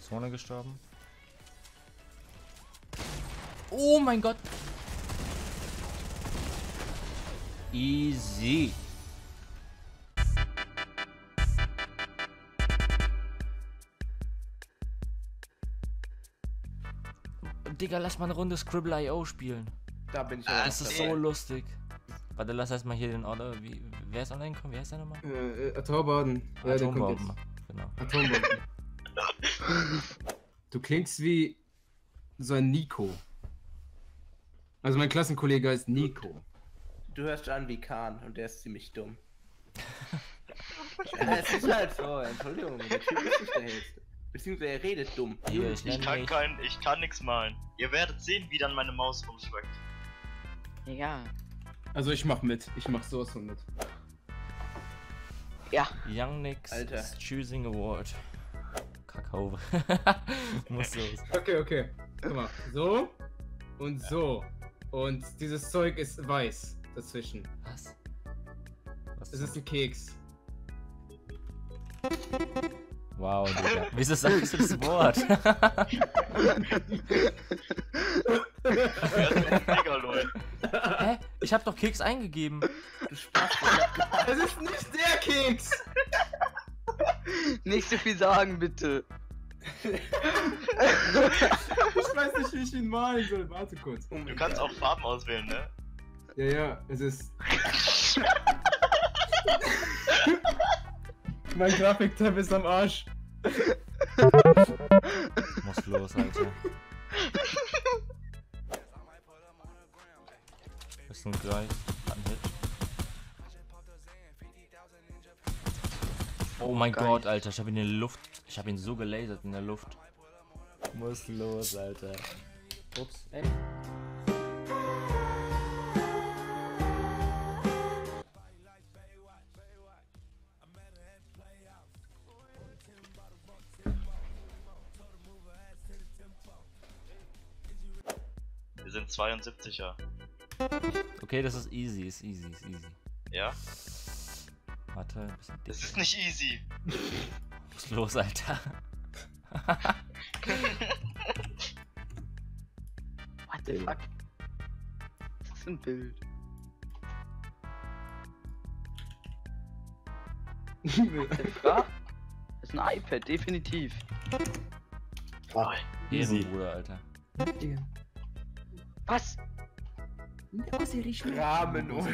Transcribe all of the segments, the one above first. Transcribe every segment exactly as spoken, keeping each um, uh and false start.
Zone gestorben. Oh mein Gott. Easy. Digga, lass mal eine Runde Scribble punkt i o spielen. Da bin ich Ah, auch. Das ist so lustig. Warte, lass erstmal hier den Order. Wie, wer ist online gekommen? Wie heißt der nochmal? Äh, äh, Atombomben. Ja, der kommt Atombomben. jetzt. Genau. Atombomben. Du klingst wie so ein Nico. Also mein Klassenkollege heißt Nico. Du hörst an wie Kahn und der ist ziemlich dumm. Ja, es ist halt so, Entschuldigung, der Typ ist nicht der Hellste. Beziehungsweise er redet dumm. Hier, ich Ich nenne kann mich. kein, ich kann nix malen. Ihr werdet sehen, wie dann meine Maus rumschwackt. Ja. Also ich mach mit. Ich mach sowas von mit. Ja. Young Nix Alter. is choosing award. Kakao. Muss los. Okay, okay. Guck mal. So und so. Und dieses Zeug ist weiß dazwischen. Was? Was Es ist ein Keks. Wow, Digga. Wieso sagst du das Wort? Mega lol. Hä? Ich hab doch Keks eingegeben. Du Spaß. Es ist nicht der Keks! Nicht so viel sagen, bitte. Ich weiß nicht, wie ich ihn malen soll. Warte kurz. Du kannst auch Farben auswählen, ne? Ja, ja, es ist. Mein Grafiktab ist am Arsch. Muss los, Alter. Ist ein gleich. Hat einen Hit. Oh mein Geil. Gott, Alter. Ich hab ihn in der Luft. Ich hab ihn so gelasert in der Luft. Muss los, Alter. Ups, ey. Wir sind zweiundsiebziger. Okay, das ist easy, ist easy, ist easy. Ja? Warte, ein bisschen Das dick. ist nicht easy. Muss los, Alter. What the fuck? Das ist ein Bild. Ja? Das ist ein iPad, definitiv. Ah, easy. Ehrenbruder, Alter. Was? Rahmen und.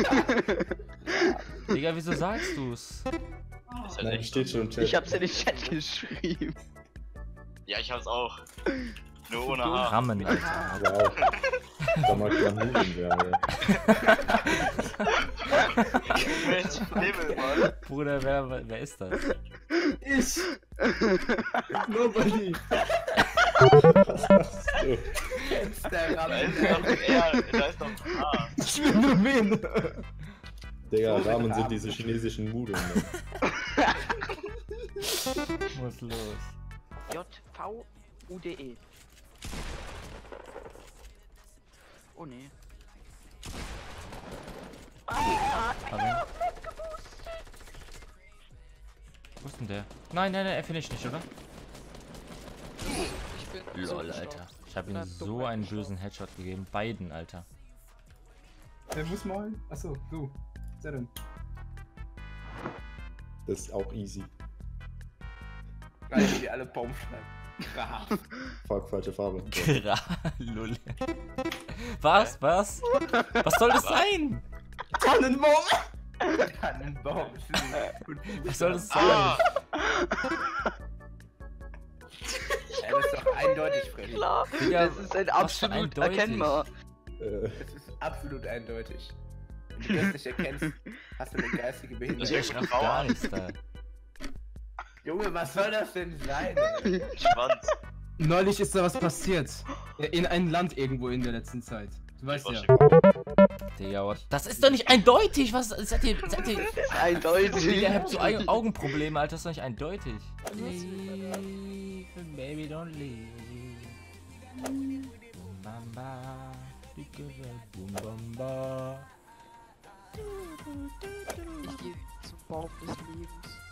Digga, wieso sagst du's? Das ist halt Nein, echt. steht schon im Chat. Ich hab's in den Chat geschrieben. Ja, ich hab's auch. Nur ohne H. Rammen, Alter. Wow. Da mag man Nudeln werden. Mensch, Himmel, Mann. Bruder, wer, wer ist das? Ich! Nobody! Was machst du? Der Da Rahmen. ist doch R, da ist doch H. Ich will nur wen! Digga, So Ramen mit sind Ramen. diese chinesischen Nudeln. Ne? Muss los. J V U D E. Oh ne. Warte. Wo ist denn der? Nein, nein, nein, er finisht nicht, oder? Ich bin so Lol, gestorben. Alter. Ich habe Na, ihm dumm so einen reingeschaut. bösen Headshot gegeben. Beiden, Alter. Wer muss malen? Achso, du. Sehr denn. Das ist auch easy. Weil die alle Baum schneiden. Graf. Fuck, falsche Farbe. Gra Lull. Was? Was? Was soll das sein? Tannenbaum! Tannenbaum. Was soll das sein? Ah! Ja, das ist doch eindeutig, Freddy. Klar, Digga, das ist ein was für absolut eindeutig. erkennbar. Äh, Das ist absolut eindeutig. Wenn du das nicht erkennst, hast du eine geistige Das Behinderung. ist Ich raff gar nichts da. Junge, was soll das denn sein? ey? Schwanz. Neulich ist da was passiert. In einem Land irgendwo in der letzten Zeit. Du weißt ja. Digga, what? Das ist doch nicht eindeutig. Was seid ihr? Seid ihr? Das ist eindeutig. Digga, ihr habt so Au- Augenprobleme, Alter. Das ist doch nicht eindeutig. Leave, baby, don't leave. Boom, bamba, boom, bamba. Ich gehe zum Baum des Lebens.